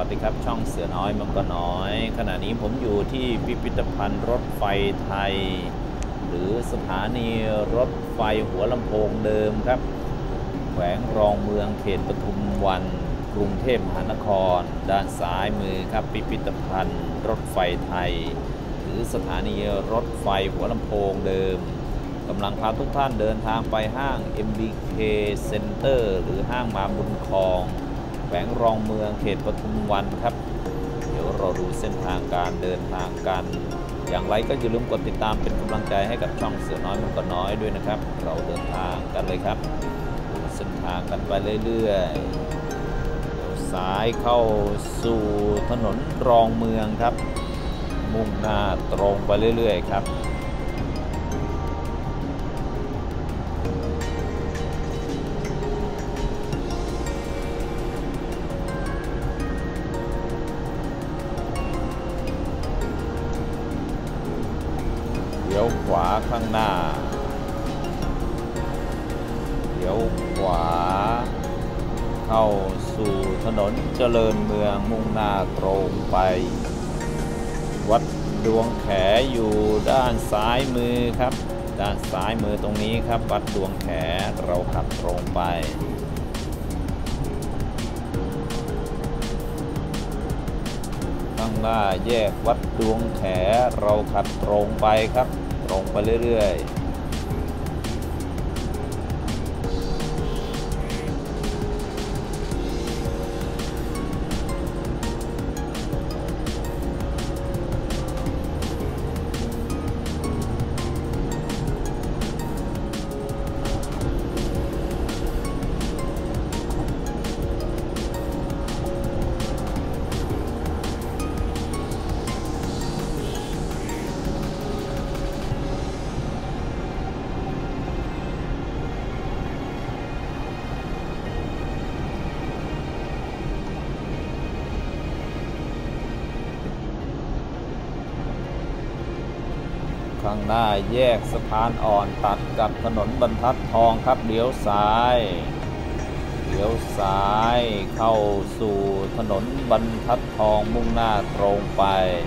วัสดีครับช่องเสือน้อยมังกรน้อยขณะนี้ผมอยู่ที่พิพิธภัณฑ์รถไฟไทยหรือสถานีรถไฟหัวลำโพงเดิมครับแขวงรองเมืองเขตปทุมวันกรุงเทพมหานครด้านซ้ายมือครับพิพิธภัณฑ์รถไฟไทยหรือสถานีรถไฟหัวลำโพงเดิมกำลังพาทุกท่านเดินทางไปห้าง MBK Center หรือห้างมาบุญครองแขวงรองเมืองเขตปทุมวันครับเดี๋ยวเราดูเส้นทางการเดินทางกันอย่างไรก็อย่าลืมกดติดตามเป็นกำลังใจให้กับช่องเสือน้อยมังกรน้อยด้วยนะครับเราเดินทางกันเลยครับเส้นทางกันไปเรื่อยๆเดี๋ยวซ้ายเข้าสู่ถนนรองเมืองครับมุ่งหน้าตรงไปเรื่อยๆครับเลี้ยวขวาข้างหน้าเลี้ยวขวาเข้าสู่ถนนเจริญเมืองมุ่งหน้าตรงไปวัดดวงแขอยู่ด้านซ้ายมือครับด้านซ้ายมือตรงนี้ครับวัดดวงแขเราขับตรงไปข้างหน้าแยกวัดดวงแขเราขับตรงไปครับตรงไปเรื่อยๆข้างหน้าแยกสะพานอ่อนตัดกับถนนบรรทัดทองครับเลี้ยวซ้ายเข้าสู่ถนนบรรทัดทองมุ่งหน้าตรงไป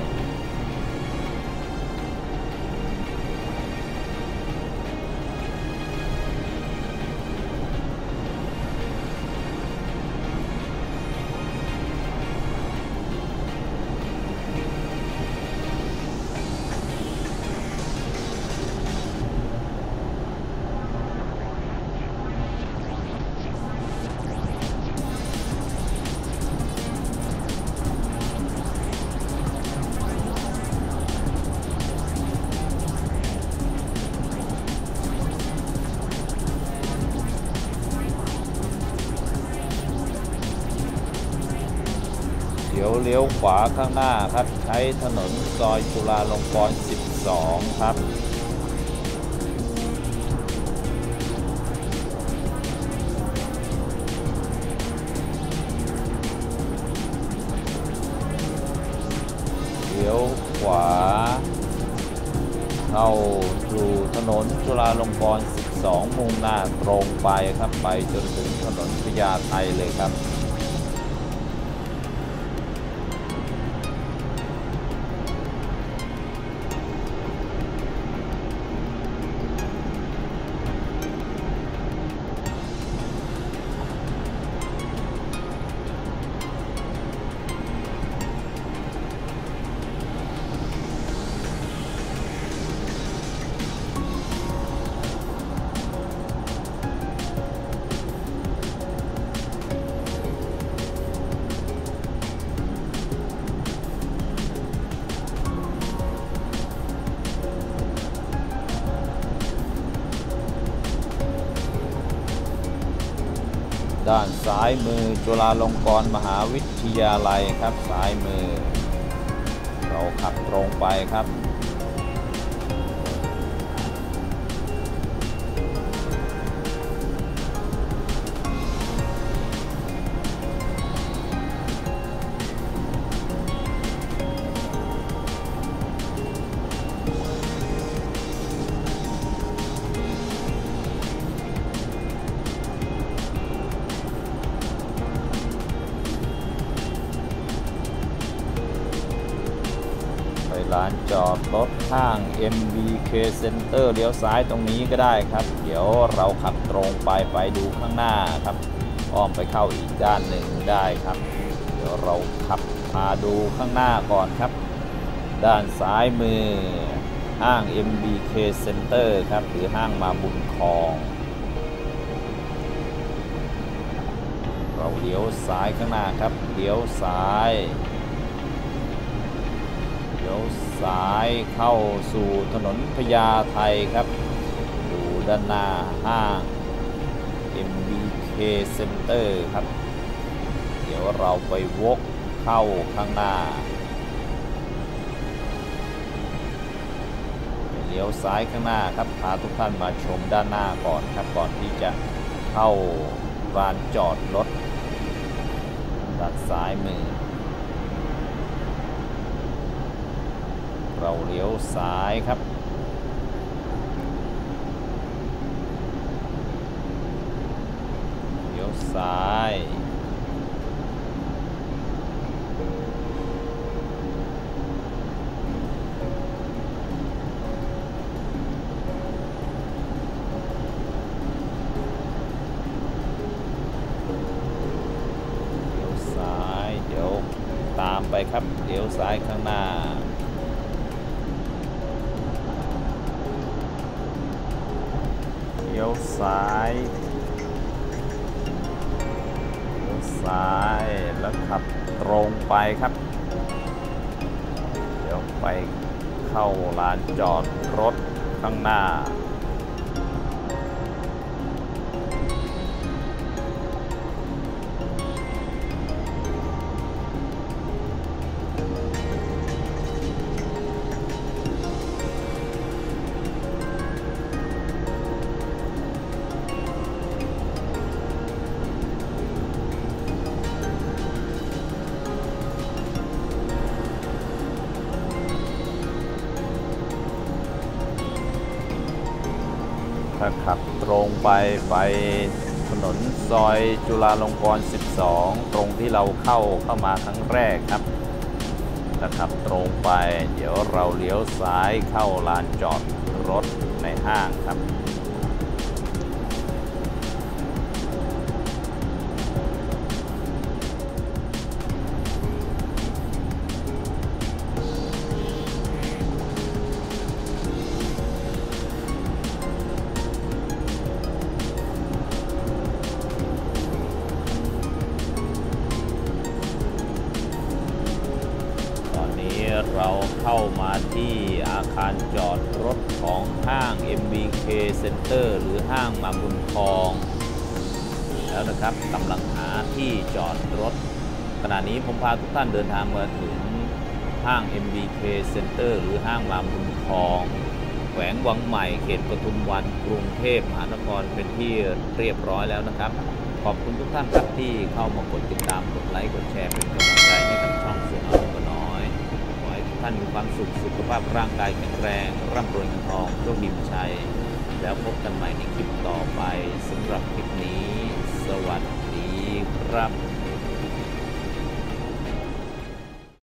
เลี้ยวขวาข้างหน้าครับใช้ถนนซอยจุฬาลงกรณ์ 12 ครับเลี้ยวขวาเข้าสู่ถนนจุฬาลงกรณ์ 12 มุ่งหน้าตรงไปครับไปจนถึงถนนพญาไทเลยครับด้านซ้ายมือจุฬาลงกรณ์มหาวิทยาลัยครับซ้ายมือเราขับตรงไปครับลานจอดรถห้าง MBK Center เลี้ยวซ้ายตรงนี้ก็ได้ครับเดี๋ยวเราขับตรงไปดูข้างหน้าครับอ้อมไปเข้าอีกด้านหนึ่งได้ครับเดี๋ยวเราขับมาดูข้างหน้าก่อนครับด้านซ้ายมือห้าง MBK Center ครับหรือห้างมาบุญครองเราเลี้ยวซ้ายข้างหน้าครับเลี้ยวซ้ายเข้าสู่ถนนพญาไทครับดูด้านหน้าห้าง MBK Center ครับเดี๋ยวเราไปวกเข้าข้างหน้าเลี้ยวซ้ายข้างหน้าครับพาทุกท่านมาชมด้านหน้าก่อนครับก่อนที่จะเข้าลานจอดรถด้านซ้ายมือเราเลี้ยวซ้ายครับเลี้ยวซ้ายเดี๋ยวตามไปครับเลี้ยวซ้ายข้างหน้าเลี้ยวซ้ายแล้วขับตรงไปครับเดี๋ยวไปเข้าลานจอดรถข้างหน้าถ้าขับตรงไปถนนซอยจุฬาลงกรณ์12ตรงที่เราเข้ามาครั้งแรกครับถ้าขับตรงไปเดี๋ยวเราเลี้ยวซ้ายเข้าลานจอดรถในห้างครับเราเข้ามาที่อาคารจอดรถของห้าง MBK Center หรือห้างมาบุญครองแล้วนะครับกำลังหาที่จอดรถขณะนี้ผมพาทุกท่านเดินทางมาถึงห้าง MBK Center หรือห้างมาบุญครองแขวงวังใหม่เขตปทุมวันกรุงเทพมหานครเป็นที่เรียบร้อยแล้วนะครับขอบคุณทุกท่านครับที่เข้ามากดติดตามกดไลค์กดแชร์เป็นกำลังใจให้กับช่องเสืออารมณ์น้อยท่านมีความสุขภาพร่างกายแข็งแรงร่ำรวยเงินทองโชคดีมีชัยแล้วพบกันใหม่ในคลิปต่อไปสำหรับคลิปนี้สวัสดีครับ